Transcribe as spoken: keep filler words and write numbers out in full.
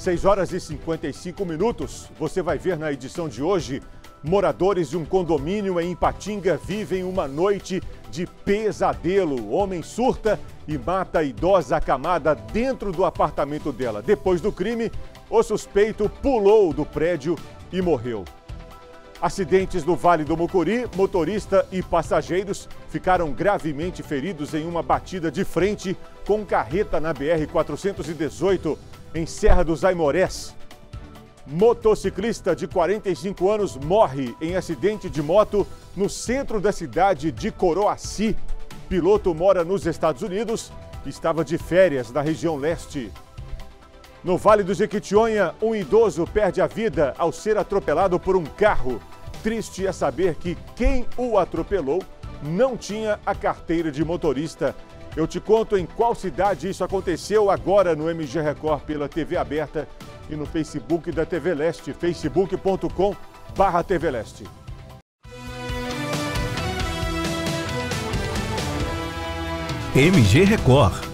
seis horas e cinquenta e cinco minutos. Você vai ver na edição de hoje: moradores de um condomínio em Ipatinga vivem uma noite de pesadelo. O homem surta e mata a idosa acamada dentro do apartamento dela. Depois do crime, o suspeito pulou do prédio e morreu. Acidentes no Vale do Mucuri: motorista e passageiros ficaram gravemente feridos em uma batida de frente com carreta na B R quatrocentos e dezoito, em Serra dos Aimorés. Motociclista de quarenta e cinco anos morre em acidente de moto no centro da cidade de Coroaci. Piloto mora nos Estados Unidos e estava de férias na região leste. No Vale do Jequitinhonha, um idoso perde a vida ao ser atropelado por um carro. Triste é saber que quem o atropelou não tinha a carteira de motorista. Eu te conto em qual cidade isso aconteceu agora no M G Record pela T V aberta e no Facebook da T V Leste, facebook ponto com barra T V Leste. M G Record.